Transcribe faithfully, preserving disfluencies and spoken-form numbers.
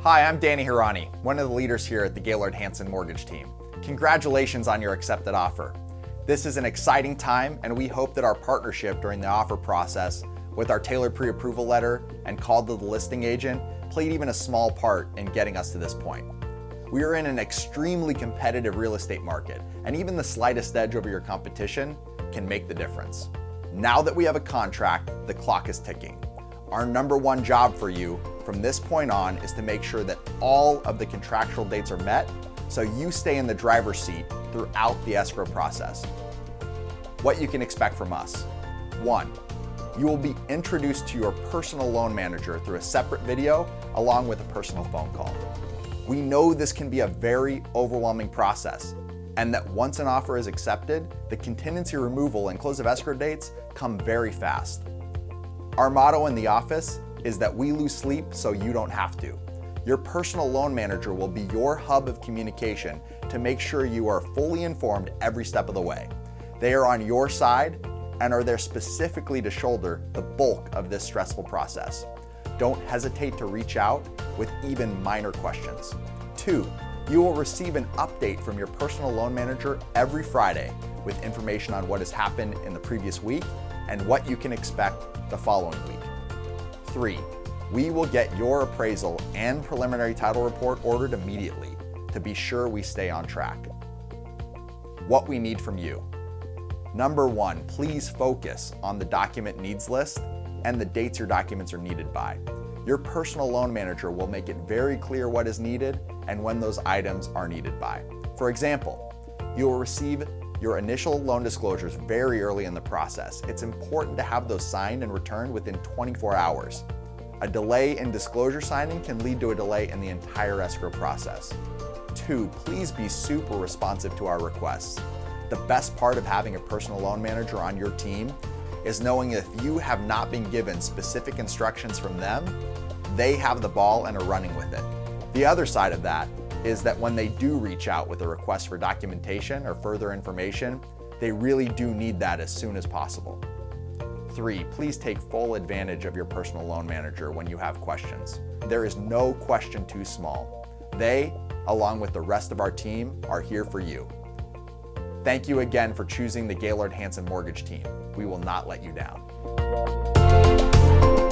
Hi, I'm Danny Horanyi, one of the leaders here at the Gaylord Hanson Mortgage team. Congratulations on your accepted offer. This is an exciting time, and we hope that our partnership during the offer process with our tailored pre-approval letter and call to the listing agent played even a small part in getting us to this point. We are in an extremely competitive real estate market, and even the slightest edge over your competition can make the difference. Now that we have a contract, the clock is ticking. Our number one job for you from this point on is to make sure that all of the contractual dates are met so you stay in the driver's seat throughout the escrow process. What you can expect from us. One, you will be introduced to your personal loan manager through a separate video along with a personal phone call. We know this can be a very overwhelming process, and that once an offer is accepted, the contingency removal and close of escrow dates come very fast. Our motto in the office is that we lose sleep so you don't have to. Your personal loan manager will be your hub of communication to make sure you are fully informed every step of the way. They are on your side and are there specifically to shoulder the bulk of this stressful process. Don't hesitate to reach out with even minor questions. Two, you will receive an update from your personal loan manager every Friday with information on what has happened in the previous week and what you can expect the following week. Three, we will get your appraisal and preliminary title report ordered immediately to be sure we stay on track. What we need from you. Number one, please focus on the document needs list and the dates your documents are needed by. Your personal loan manager will make it very clear what is needed and when those items are needed by. For example, you will receive your initial loan disclosures very early in the process. It's important to have those signed and returned within twenty-four hours. A delay in disclosure signing can lead to a delay in the entire escrow process. Two, please be super responsive to our requests. The best part of having a personal loan manager on your team is knowing if you have not been given specific instructions from them, they have the ball and are running with it. The other side of that is that when they do reach out with a request for documentation or further information, they really do need that as soon as possible. Three, please take full advantage of your personal loan manager when you have questions. There is no question too small. They, along with the rest of our team, are here for you. Thank you again for choosing the Gaylord Hanson Mortgage team. We will not let you down.